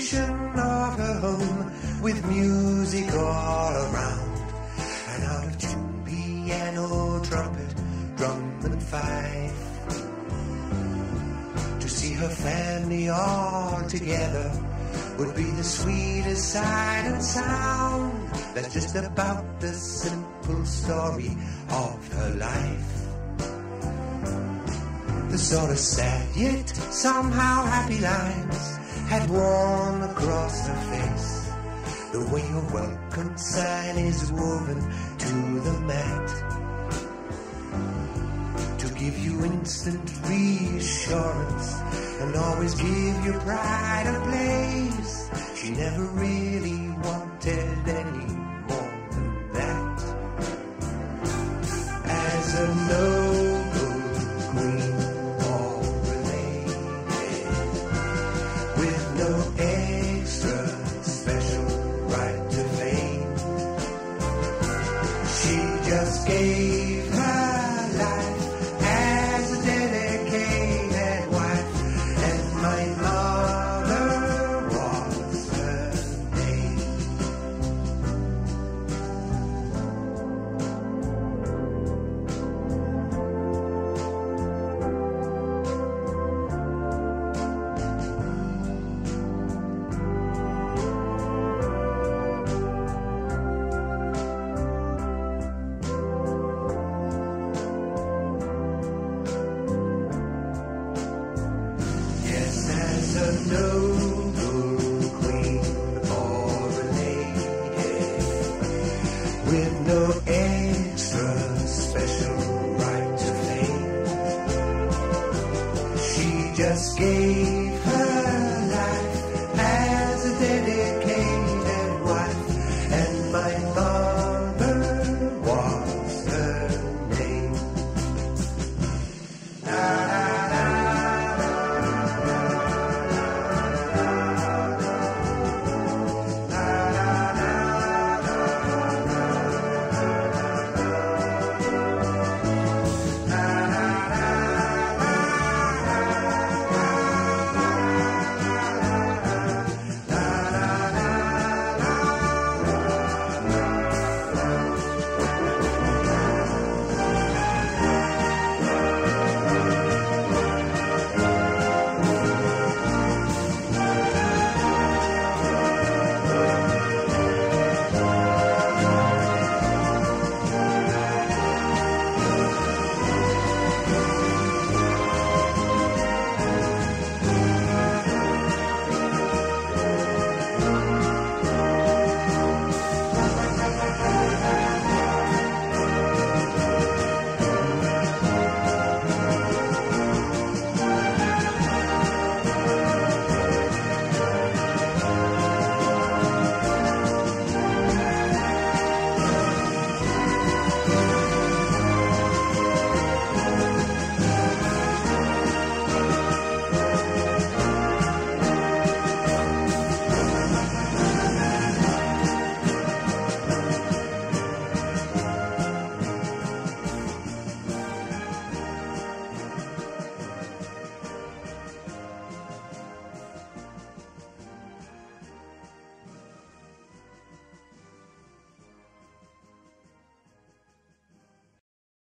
celebration of her home, with music all around, and out of tune piano, trumpet, drum and fife. To see her family all together would be the sweetest sight and sound. That's just about the simple story of her life. The sort of sad yet somehow happy lines had worn across her face, the way your welcome sign is woven to the mat, to give you instant reassurance and always give your pride a place.